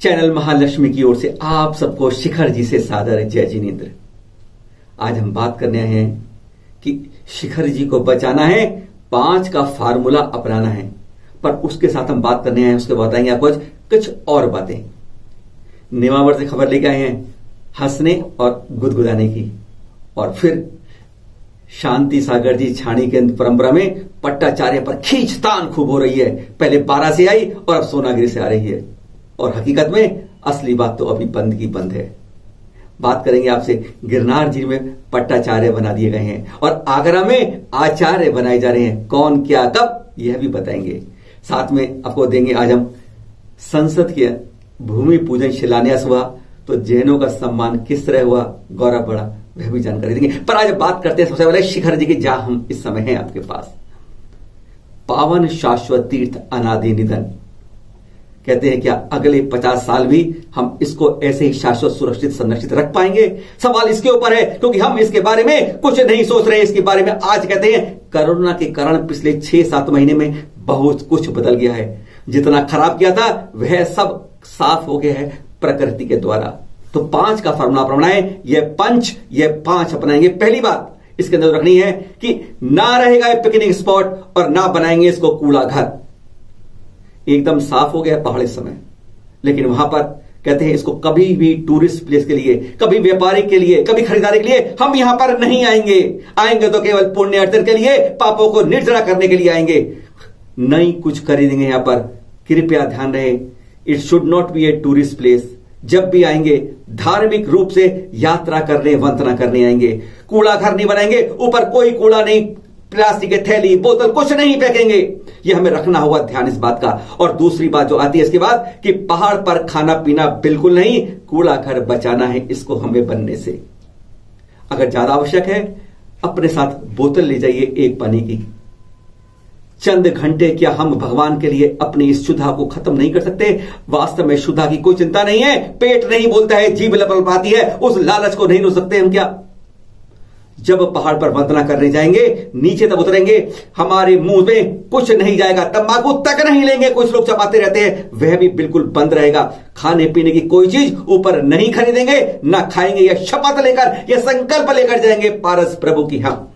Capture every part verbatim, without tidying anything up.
Channel Mahalakshmi की ओर से आप सबको शिखर जी से सादर जय जिनेन्द्र। आज हम बात करने आए हैं कि शिखर जी को बचाना है, पांच का फार्मूला अपनाना है। पर उसके साथ हम बात करने आए हैं, उसके बताएंगे आपको कुछ और बातें। नेमावर से खबर लेके आए हैं हंसने और गुदगुदाने की। और फिर शांति सागर जी छाणी के परंपरा में पट्टाचार्य पर खींचतान खूब हो रही है। पहले बारह से आई और अब सोनागिरी से आ रही है। और हकीकत में असली बात तो अभी बंद की बंद है। बात करेंगे आपसे गिरनार जी में पट्टाचार्य बना दिए गए हैं और आगरा में आचार्य बनाए जा रहे हैं। कौन क्या कब यह भी बताएंगे। साथ में आपको देंगे आज हम संसद के भूमि पूजन शिलान्यास हुआ तो जैनों का सम्मान किस तरह हुआ, गौरव बढ़ा, वह भी जानकारी देंगे। पर आज बात करते हैं सबसे पहले शिखर जी की, जहां हम इस समय हैं आपके पास। पावन शाश्वत तीर्थ अनादि निधन। कहते हैं क्या अगले पचास साल भी हम इसको ऐसे ही शाश्वत सुरक्षित संरक्षित रख पाएंगे? सवाल इसके ऊपर है क्योंकि हम इसके बारे में कुछ नहीं सोच रहे। इसके बारे में आज कहते हैं कोरोना के कारण पिछले छह सात महीने में बहुत कुछ बदल गया है। जितना खराब किया था वह सब साफ हो गया है प्रकृति के द्वारा। तो पांच का फॉर्मूला अपनाए, यह पंच यह पांच अपनाएंगे। पहली बात इसके अंदर रखनी है कि ना रहेगा पिकनिक स्पॉट और ना बनाएंगे इसको कूड़ा घर। एकदम साफ हो गया पहाड़ इस समय, लेकिन वहां पर कहते हैं इसको कभी भी टूरिस्ट प्लेस के लिए, कभी व्यापारिक के लिए, कभी खरीदारी के लिए हम यहां पर नहीं आएंगे। आएंगे तो केवल पुण्य अर्जन के लिए, पापों को निर्जरा करने के लिए आएंगे, नहीं कुछ खरीदेंगे यहां पर। कृपया ध्यान रहे, it should not be a tourist place. जब भी आएंगे धार्मिक रूप से यात्रा करने, वंदना करने आएंगे। कूड़ा घर नहीं बनाएंगे, ऊपर कोई कूड़ा नहीं, प्लास्टिक के थैली बोतल कुछ नहीं फेंकेंगे। ये हमें रखना होगा ध्यान इस बात का। और दूसरी बात जो आती है इसके बाद कि पहाड़ पर खाना पीना बिल्कुल नहीं, कूड़ा घर बचाना है इसको हमें बनने से। अगर ज्यादा आवश्यक है अपने साथ बोतल ले जाइए एक पानी की। चंद घंटे क्या हम भगवान के लिए अपनी इस क्षुधा को खत्म नहीं कर सकते? वास्तव में क्षुधा की कोई चिंता नहीं है, पेट नहीं बोलता है, जीभ लपलपाती है, उस लालच को नहीं रोक सकते हम क्या? जब पहाड़ पर वंदना करने जाएंगे, नीचे तब उतरेंगे, हमारे मुंह में कुछ नहीं जाएगा, तंबाकू तक नहीं लेंगे। कुछ लोग चबाते रहते हैं, वह भी बिल्कुल बंद रहेगा। खाने पीने की कोई चीज ऊपर नहीं खरीदेंगे, ना खाएंगे। यह शपथ लेकर, यह संकल्प लेकर जाएंगे पारस प्रभु की। हम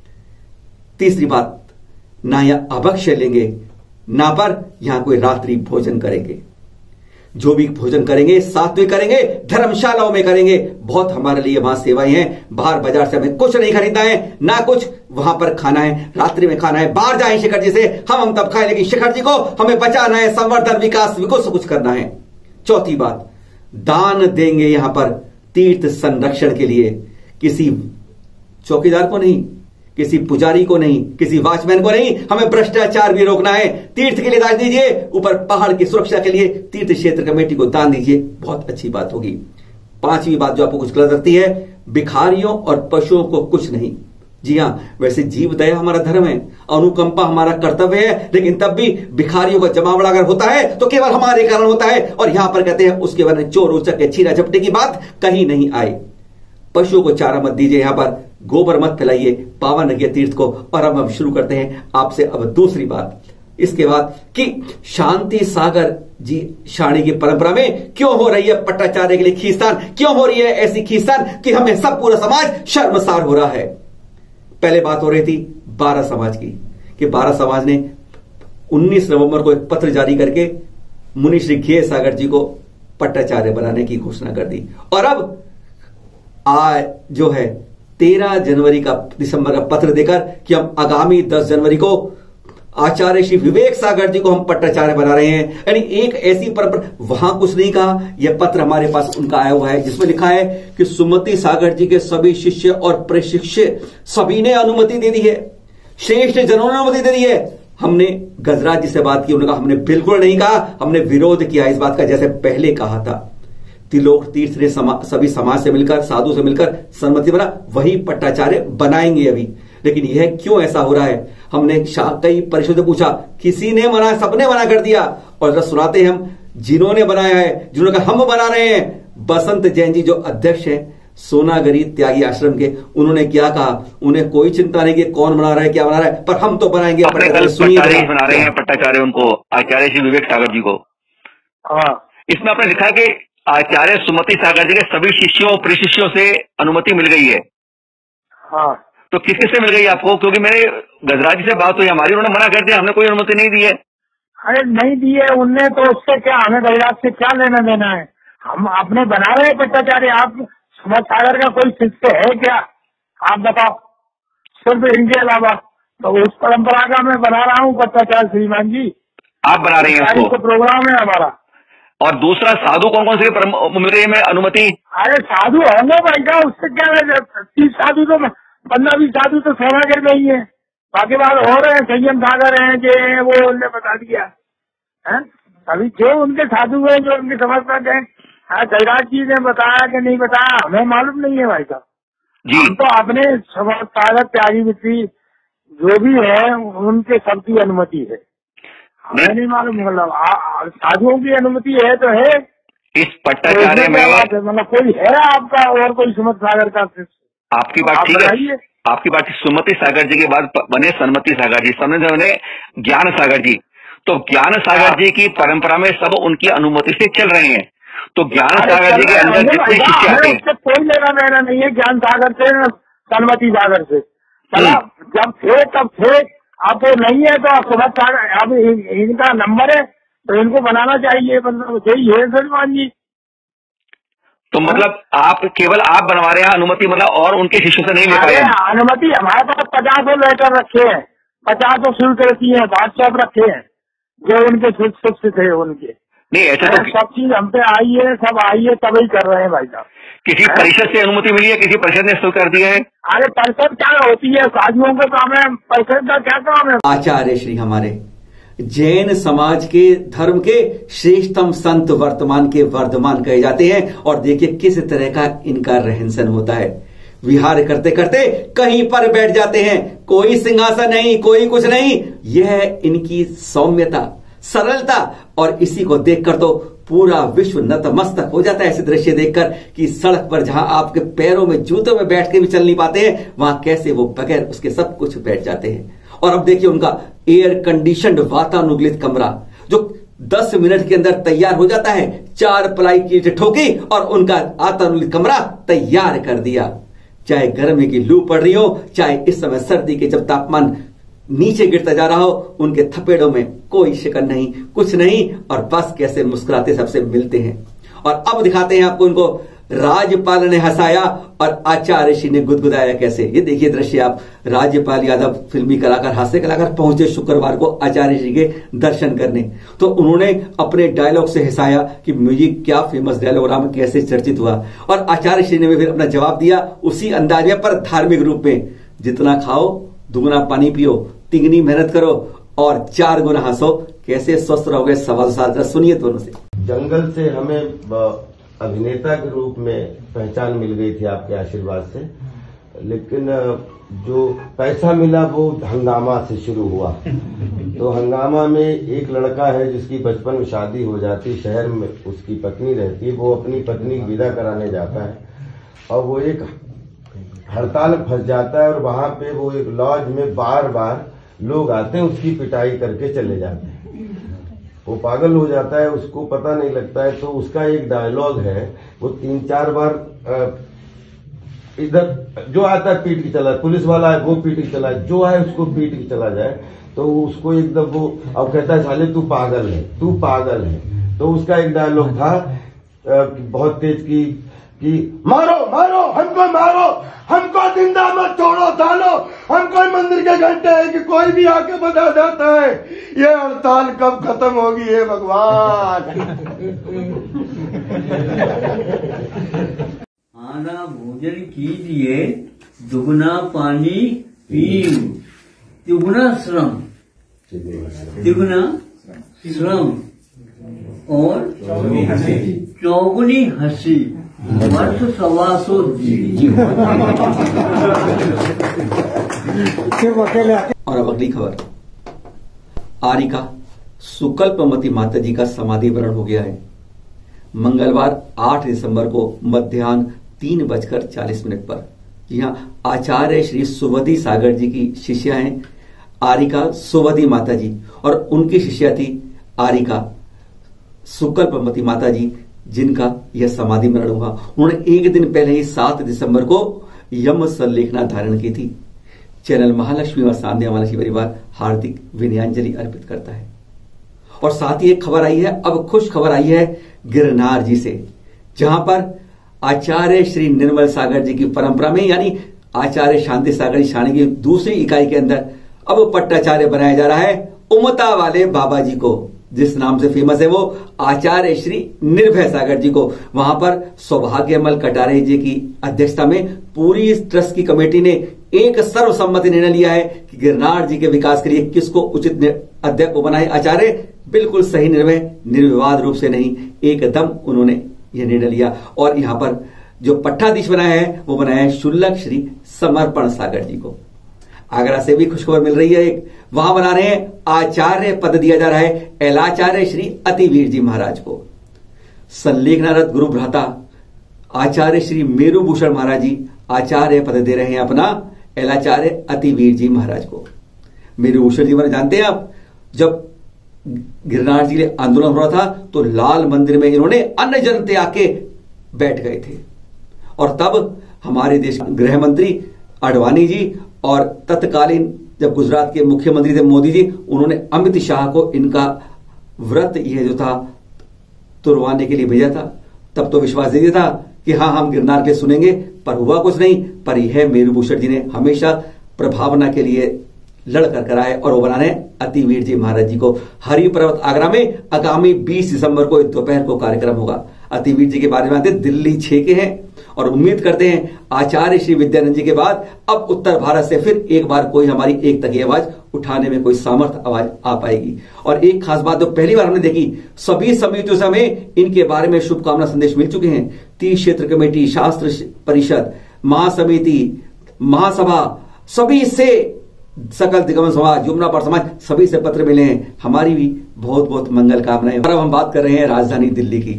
तीसरी बात, ना यह अभक्ष्य लेंगे, ना पर यहां कोई रात्रि भोजन करेंगे। जो भी भोजन करेंगे सात्विक करेंगे, धर्मशालाओं में करेंगे। बहुत हमारे लिए वहां सेवाएं हैं। बाहर बाजार से हमें कुछ नहीं खरीदना है, ना कुछ वहां पर खाना है, रात्रि में खाना है। बाहर जाए शिखर जी से, हम हम तब खाए, लेकिन शिखर जी को हमें बचाना है, संवर्धन विकास विकुस कुछ करना है। चौथी बात, दान देंगे यहां पर तीर्थ संरक्षण के लिए। किसी चौकीदार को नहीं, किसी पुजारी को नहीं, किसी वॉचमैन को नहीं, हमें भ्रष्टाचार भी रोकना है। तीर्थ के लिए दान दीजिए, ऊपर पहाड़ की सुरक्षा के लिए तीर्थ क्षेत्र कमेटी को दान दीजिए, बहुत अच्छी बात होगी। पांचवी बात जो आपको कुछ गलत लगती है, भिखारियों और पशुओं को कुछ नहीं। जी हां, वैसे जीव दया हमारा धर्म है, अनुकंपा हमारा कर्तव्य है, लेकिन तब भी भिखारियों का जमावड़ा अगर होता है तो केवल हमारे कारण होता है। और यहां पर कहते हैं उसके बारे में चोर उचक छीना झपटे की बात कहीं नहीं आए। पशुओं को चारा मत दीजिए, यहां पर गोबर मत फैलाइए, पावन रखिए तीर्थ को। और अब हम शुरू करते हैं आपसे अब दूसरी बात इसके बाद कि शांति सागर जी छाणी की परंपरा में क्यों हो रही है पट्टाचार्य के लिए खींचतान, क्यों हो रही है ऐसी खींचतान कि हमें सब पूरा समाज शर्मसार हो रहा है। पहले बात हो रही थी बारह समाज की कि बारह समाज ने उन्नीस नवंबर को एक पत्र जारी करके मुनि श्री घे सागर जी को पट्टाचार्य बनाने की घोषणा कर दी। और अब आज जो है तेरह जनवरी का दिसंबर का पत्र देकर कि हम आगामी दस जनवरी को आचार्य श्री विवेक सागर जी को हम पट्टाचार्य बना रहे हैं। यानी एक ऐसी परंपरा, वहां कुछ नहीं कहा, यह पत्र हमारे पास उनका आया हुआ है जिसमें लिखा है कि सुमति सागर जी के सभी शिष्य और प्रशिष्य सभी ने अनुमति दे दी है, श्रेष्ठ जनों ने अनुमति दे दी है। हमने गजराज जी से बात की, उन्होंने कहा हमने बिल्कुल नहीं कहा, हमने विरोध किया इस बात का, जैसे पहले कहा था। त्रिलोक तीर्थ ने समा, सभी समाज से मिलकर, साधु से मिलकर सम्मति बना, वही पट्टाचार्य बनाएंगे अभी। लेकिन यह क्यों ऐसा हो रहा है? हमने कई परिषद से पूछा, किसी ने मना, सबने मना कर दिया। और जब सुनाते हैं हम जिन्होंने बनाया है, जिन्होंने कहा हम बना रहे हैं, बसंत जैन जी जो अध्यक्ष हैं सोनागिरी त्यागी आश्रम के, उन्होंने क्या कहा, उन्हें कोई चिंता नहीं कि कौन बना रहा है क्या बना रहा है, पर हम तो बनाएंगे। पट्टाचार्य बना रहे हैं, पट्टाचार्य उनको आचार्य श्री विवेक सागर जी को। हाँ, इसमें आपने लिखा है कि आचार्य सुमति सागर जी के सभी शिष्यों परिशिष्यों से अनुमति मिल गई है। हाँ, तो किस किस से मिल गई आपको? क्योंकि मेरे गजराज जी से बात हुई हमारी, उन्होंने मना कर दिया, हमने कोई अनुमति नहीं दी है। अरे नहीं दी है उनने, तो उससे क्या, हमें गजराज से क्या लेना देना है? हम अपने बना रहे हैं पट्टाचार्य। आप सुमत सागर का कोई शिष्य है क्या? आप बताओ, सिर्फ इनके अलावा। तो उस परंपरा का मैं बना रहा हूँ पट्टाचार्य श्रीमान जी। आप बना रहे हैं उसको? प्रोग्राम है हमारा। और दूसरा, साधु कौन कौन से मिल रही है में अनुमति? अरे साधु होंगे भाई साहब, उससे क्या, तीस साधु तो पंद्रह बीस साधु तो सेवागर में ही है, बाकी बात हो रहे हैं। संयम सागर है जे, वो उनने बता दिया है। अभी जो उनके साधु हैं, जो उनके समर्थक हैं, जयराज जी ने बताया कि नहीं बताया हमें मालूम नहीं है भाई साहब। हम तो अपने सागर त्यागी मित्री जो भी है उनके सबकी अनुमति है, हमें नहीं मालूम। मतलब साधुओं की अनुमति है तो है। इस पट्टाचार्य में मतलब कोई है आपका और कोई सुमत सागर का? आपकी बात ठीक है, आपकी बात सुमति सागर जी के बाद बने सन्मति सागर जी, समझे बने ज्ञान सागर जी। तो ज्ञान सागर जी की परंपरा में सब उनकी अनुमति से चल रहे हैं। तो ज्ञान सागर जी के अंदर जितने शिष्य आते हैं, कोई लेना देना नहीं है ज्ञान सागर से, सन्मति सागर से। चला जब थे तब थे, अब वो नहीं है तो सुमत सागर, अब इनका नंबर है तो इनको बनाना चाहिए, मतलब यही है सलमान जी। तो मतलब आप केवल आप बनवा रहे हैं अनुमति, मतलब और उनके शिष्यों से नहीं ले पाए? अनुमति हमारे पास पचासों लेटर रखे हैं, पचासों शुल्क रखी है, व्हाट्सएप रखे हैं जो उनके शिष्य थे उनके। नहीं ऐसा तो सब चीज हम पे आई है, सब आई है, तभी कर रहे हैं भाई साहब। किसी परिषद से अनुमति मिली है? किसी परिषद ने शुरू कर दिया है? अरे परिषद क्या होती है, साधुओं का काम है, परिषद का क्या काम है? आचार्य श्री हमारे जैन समाज के धर्म के श्रेष्ठतम संत वर्तमान के वर्धमान कहे जाते हैं। और देखिए किस तरह का इनका रहन सहन होता है। विहार करते करते कहीं पर बैठ जाते हैं, कोई सिंहासन नहीं, कोई कुछ नहीं। यह इनकी सौम्यता, सरलता, और इसी को देखकर तो पूरा विश्व नतमस्तक हो जाता है ऐसे दृश्य देखकर कि सड़क पर जहां आपके पैरों में जूतों में बैठ के भी चल नहीं पाते हैं, वहां कैसे वो बगैर उसके सब कुछ बैठ जाते हैं। और अब देखिए उनका एयर कंडीशनड वातानुकूलित कमरा जो दस मिनट के अंदर तैयार हो जाता है। चार प्लाई की ठोकी और उनका वातानुकूलित कमरा तैयार कर दिया। चाहे गर्मी की लू पड़ रही हो, चाहे इस समय सर्दी के जब तापमान नीचे गिरता जा रहा हो, उनके थपेड़ों में कोई शिकन नहीं, कुछ नहीं, और बस कैसे मुस्कुराते सबसे मिलते हैं। और अब दिखाते हैं आपको उनको राज्यपाल ने हंसाया और आचार्य श्री ने गुदगुदाया कैसे। ये देखिए दृश्य आप, राज्यपाल यादव फिल्मी कलाकार, हास्य कलाकार पहुंचे शुक्रवार को आचार्य श्री के दर्शन करने। तो उन्होंने अपने डायलॉग से हंसाया कि म्यूजिक क्या फेमस डायलॉग राम कैसे चर्चित हुआ। और आचार्य श्री ने भी फिर अपना जवाब दिया उसी अंदाज में, पर धार्मिक रूप में। जितना खाओ दुगुना पानी पियो, तिगनी मेहनत करो और चार गुना हंसो, कैसे स्वस्थ रहोगे। सवाल साल सुनिए दोनों से। जंगल से हमें अभिनेता के रूप में पहचान मिल गई थी आपके आशीर्वाद से, लेकिन जो पैसा मिला वो हंगामा से शुरू हुआ। तो हंगामा में एक लड़का है जिसकी बचपन में शादी हो जाती, शहर में उसकी पत्नी रहती है, वो अपनी पत्नी की विदा कराने जाता है और वो एक हड़ताल फंस जाता है और वहां पे वो एक लॉज में बार बार लोग आते हैं, उसकी पिटाई करके चले जाते हैं। वो पागल हो जाता है, उसको पता नहीं लगता है। तो उसका एक डायलॉग है, वो तीन चार बार इधर जो आता है पीट के चला, पुलिस वाला है वो पीट के चला, जो है उसको पीट के चला जाए। तो उसको एकदम वो अब कहता है साले तू पागल है, तू पागल है। तो उसका एक डायलॉग था बहुत तेज की कि मारो मारो हमको, मारो हमको, जिंदा मत छोड़ो सालो, हम कोई मंदिर के घंटे हैं कि कोई भी आके बता जाता है ये हड़ताल कब खत्म होगी हे भगवान। आना भोजन कीजिए, दुगना पानी पीऊ, दुगना श्रम, दुगना श्रम और चौगुनी हंसी, वर्ष सवा सौ जी। और अब अगली खबर, आरिका सुकल्पमती माता जी का समाधि वरण हो गया है। मंगलवार आठ दिसंबर को मध्याह्न तीन बजकर चालीस मिनट पर। जी हाँ, आचार्य श्री सुवधि सागर जी की शिष्या हैं आरिका सुवधि माता जी, और उनकी शिष्या थी आरिका सुकल्पमती माता जी, जिनका यह समाधि मरण हुआ, उन्होंने एक दिन पहले ही सात दिसंबर को यम संलेखना धारण की थी। चैनल महालक्ष्मी व सान्ध्या महालक्ष्मी परिवार हार्दिक विनयांजलि अर्पित करता है। और साथ ही एक खबर आई है, अब खुश खबर आई है गिरनार जी से, जहां पर आचार्य श्री निर्मल सागर जी की परंपरा में, यानी आचार्य शांति सागर जी शाणी की दूसरी इकाई के अंदर अब पट्टाचार्य बनाया जा रहा है उमता वाले बाबा जी को, जिस नाम से फेमस है वो आचार्य श्री निर्भय सागर जी को। वहां पर सौभाग्यमल कटारे जी की अध्यक्षता में पूरी ट्रस्ट की कमेटी ने एक सर्वसम्मति निर्णय लिया है कि गिरनार जी के विकास के लिए किसको उचित अध्यक्ष बनाए आचार्य। बिल्कुल सही निर्णय, निर्विवाद रूप से नहीं, एकदम उन्होंने यह निर्णय लिया। और यहां पर जो पट्टाधीश बनाया है वो बनाया है शुल्लक श्री समर्पण सागर जी को। आगरा से भी खुशखबर मिल रही है, एक वहां बना रहे हैं आचार्य पद दिया जा रहा है एलाचार्य श्री अतिवीर जी महाराज को। संलेखनारत गुरु भ्राता आचार्य श्री मेरुभूषण महाराज जी आचार्य पद दे रहे हैं अपना एलाचार्य अतिवीर जी महाराज को। मेरुभूषण जी महाराज जानते हैं आप, जब गिरनार जी के लिए आंदोलन हो रहा था तो लाल मंदिर में इन्होंने अन्न जन त्याग के बैठ गए थे। और तब हमारे देश गृह मंत्री आडवाणी जी और तत्कालीन जब गुजरात के मुख्यमंत्री थे मोदी जी, उन्होंने अमित शाह को इनका व्रत यह जो था तुरवाने के लिए भेजा था। तब तो विश्वास दे दिया था कि हाँ हम गिरनार के सुनेंगे, पर हुआ कुछ नहीं। पर यह मेरुभूषण जी ने हमेशा प्रभावना के लिए लड़ कर कराए और वो बना रहे अतिवीर जी महाराज जी को। हरि पर्वत आगरा में आगामी बीस दिसंबर को दोपहर को कार्यक्रम होगा। अतिवीर जी के बारे में आते दिल्ली छह के हैं और उम्मीद करते हैं आचार्य श्री विद्यानंद जी के बाद अब उत्तर भारत से फिर एक बार कोई हमारी एकता की आवाज उठाने में कोई सामर्थ्य आवाज आ पाएगी। और एक खास बात जो पहली बार हमने देखी, सभी समितियों से हमें इनके बारे में शुभकामना संदेश मिल चुके हैं। तीस क्षेत्र कमेटी, शास्त्र परिषद, महासमिति, महासभा, सभी से सकल दिगम समाज, यमुना पर समाज, सभी से पत्र मिले हैं। हमारी भी बहुत बहुत मंगल कामनाएं। और अब हम बात कर रहे हैं राजधानी दिल्ली की।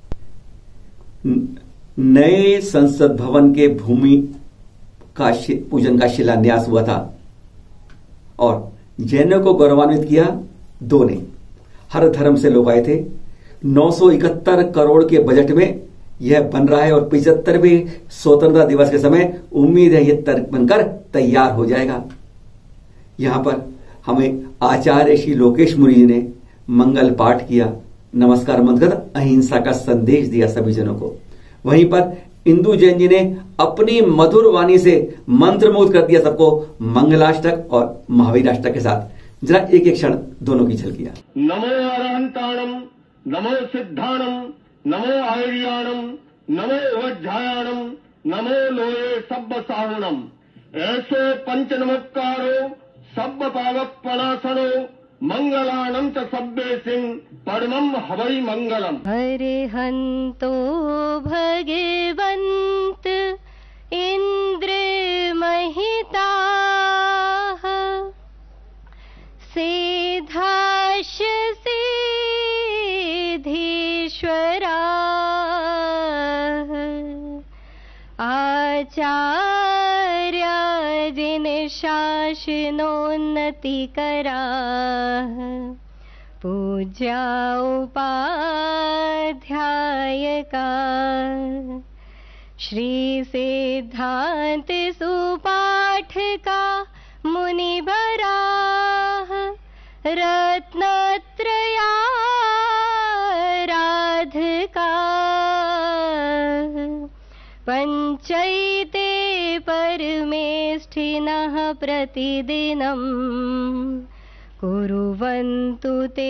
नए संसद भवन के भूमि का पूजन का शिलान्यास हुआ था और जैनों को गौरवान्वित किया दो ने। हर धर्म से लोग आए थे। नौ सौ इकहत्तर करोड़ के बजट में यह बन रहा है और पिछहत्तरवें स्वतंत्रता दिवस के समय उम्मीद है यह बनकर तैयार हो जाएगा। यहां पर हमें आचार्य श्री लोकेश मुनि जी ने मंगल पाठ किया, नमस्कार मंत्र कर अहिंसा का संदेश दिया सभी जनों को। वहीं पर इंदु जैन जी ने अपनी मधुर वाणी से मंत्रमुग्ध कर दिया सबको, मंगलाष्टक और महावीराष्टक के साथ। जरा एक एक क्षण दोनों की झलकियां। नमो अरहंताणम, नमो सिद्धाणम, नमो आर्याणम, नमो वज्रायाणम, नमो लोये सब्ब साहुणम, ऐसो पंच नमस्कारो सब्ब पावक पनासनो, मंगलानम च सब्बे सिंह परमम हवै मंगलम। अरहंतो भगवंत इंद्र महिता सेधाश सिद्धीश्वरा आचार्य जिन शासनोन्नति करा पूज्या उपाध्याय का श्री सिद्धांत सुपाठ का मुनि भरा रत्नत्रयाराधका पंचैते परमेष्ठिनः प्रतिदिनं कुर्वन्तु ते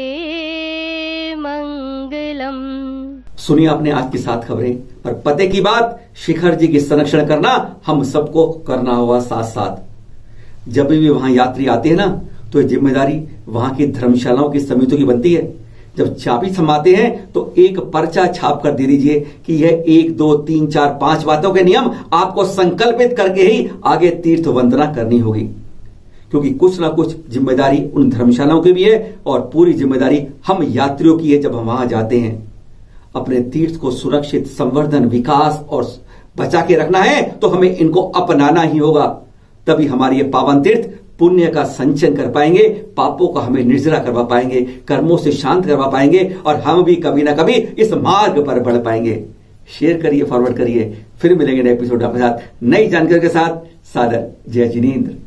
मंगलम। सुनिए आपने आज की सात खबरें, पर पते की बात, शिखर जी की संरक्षण करना हम सबको करना होगा साथ साथ। जब भी वहां यात्री आते हैं ना तो ये जिम्मेदारी वहां की धर्मशालाओं की समितियों की बनती है। जब चाबी थमाते हैं तो एक पर्चा छाप कर दे दीजिए कि यह एक दो तीन चार पांच बातों के नियम आपको संकल्पित करके ही आगे तीर्थ वंदना करनी होगी, क्योंकि कुछ ना कुछ जिम्मेदारी उन धर्मशालाओं की भी है और पूरी जिम्मेदारी हम यात्रियों की है। जब हम वहां जाते हैं अपने तीर्थ को सुरक्षित, संवर्धन, विकास और बचा के रखना है तो हमें इनको अपनाना ही होगा, तभी हमारी ये पावन तीर्थ पुण्य का संचयन कर पाएंगे, पापों को हमें निर्जरा करवा पाएंगे, कर्मों से शांत करवा पाएंगे और हम भी कभी ना कभी इस मार्ग पर बढ़ पाएंगे। शेयर करिए, फॉरवर्ड करिए। फिर मिलेंगे नए एपिसोड आपके साथ नई जानकारी के साथ। सादर जय जिनेंद्र।